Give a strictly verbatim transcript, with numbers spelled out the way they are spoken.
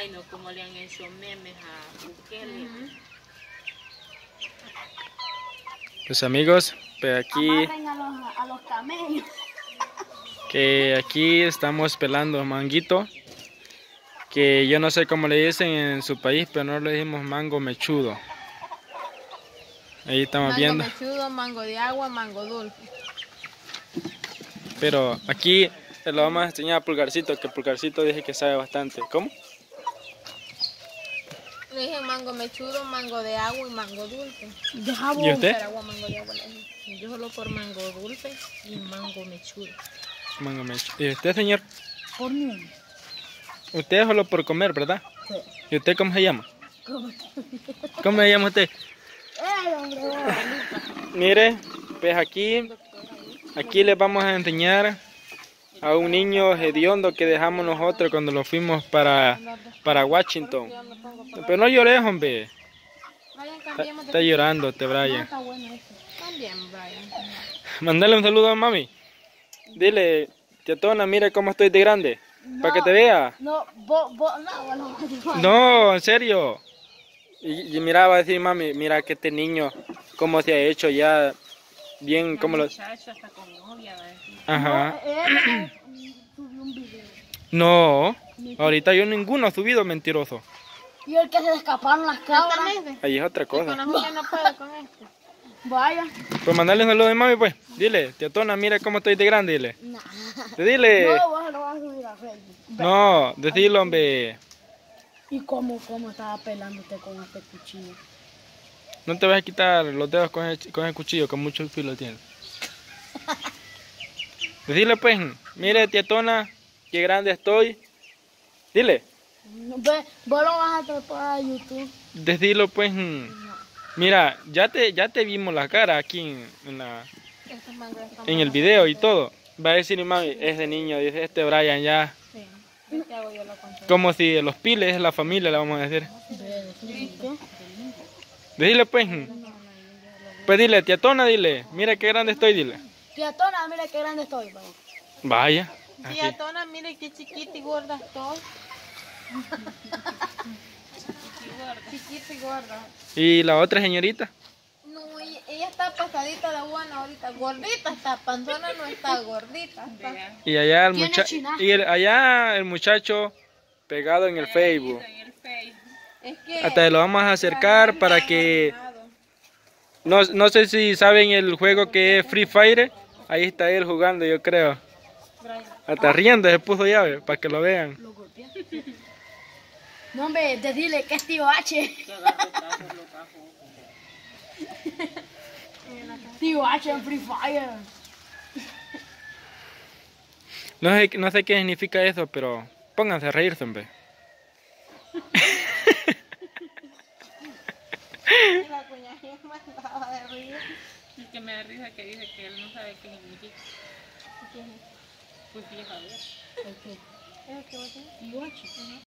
Ay, no, como le han hecho memes a Bukele. Uh-huh. Pues amigos, pues aquí... Amarren a los, a los camellos. Que aquí estamos pelando manguito. Que yo no sé cómo le dicen en su país, pero no le decimos mango mechudo. Ahí estamos mango viendo. Mango mechudo, mango de agua, mango dulce. Pero aquí lo vamos a enseñar a Pulgarcito, que Pulgarcito dice que sabe bastante. ¿Cómo? Le dije mango mechudo, mango de agua y mango dulce. De jabón. ¿Y usted? Agua, mango de agua, yo solo por mango dulce y mango mechudo. Mango mechudo. ¿Y usted, señor? Por mí. Usted es solo por comer, ¿verdad? Sí. ¿Y usted cómo se llama? ¿Cómo? ¿Cómo se llama usted? ¡Eh, hombre! Mire, pues aquí, aquí les vamos a enseñar a un niño hediondo que dejamos nosotros cuando lo fuimos para, para Washington. Pero no llores, hombre. Está, está llorando este Brian. Está bueno esto. También, Brian. Mándale un saludo a mami. Dile, Tetona, mira cómo estoy de grande. No, para que te vea. No, vos, vos, no, bueno, no, en serio. Y, y mira, va a decir mami, mira que este niño, cómo se ha hecho ya, bien, como lo... Muchacho, hasta con novia, va a decir. Ajá. No, él subió un video. No, ahorita yo ninguno ha subido, mentiroso. Y el que se le escaparon las cabras. Ahí es otra Y con la cosa. mía no puedo con este. Vaya. Pues mandarle un saludo a mami, pues. Dile, Tetona, mira cómo estoy de grande, dile. Nah. Dile. No, vos lo vas a subir a Facebook. No, decilo, hombre. ¿Y cómo, cómo estaba pelándote con este cuchillo? No te vas a quitar los dedos con el, con el cuchillo, que mucho filo tiene. Decile, pues, mire, Tetona, qué grande estoy. Dile. Ve, vos lo vas a trepar a YouTube. Decilo, pues. Mira, ya te, ya te vimos la cara aquí en, en, la, en el video y todo. Va a decir mi mami, ese niño, dice este Brian ya. Sí. Este hago yo la contra. Como si los piles es la familia, le vamos a decir. Decile, pues. Pues dile, Tetona, dile. Mira qué grande estoy, dile. Tetona, mira qué grande estoy. Vamos. Vaya. Tetona, mire qué chiquita y gorda estoy. Chiquita y gorda. ¿Y la otra señorita? No, ella, ella está pasadita de buena ahorita. Gordita está, panzona no está gordita. Está. Y allá el Tiene muchacho. chinaje. Y el, allá el muchacho pegado en el Facebook. Es que Hasta lo vamos a acercar para que... No, no sé si saben el juego que es Free Fire. Ahí está él jugando, yo creo. Hasta riendo se puso llave, para que lo vean. Lo golpeé. No, hombre, de dile que es tío H. Tío H en Free Fire. No sé, no sé qué significa eso, pero pónganse a reírse, hombre. la cuñada me estaba de risa. Es que me da risa que dice que él no sabe qué significa. ¿Qué es? Pues fíjate a ver. ¿El qué? ¿Es el que vos tenés? Tío H.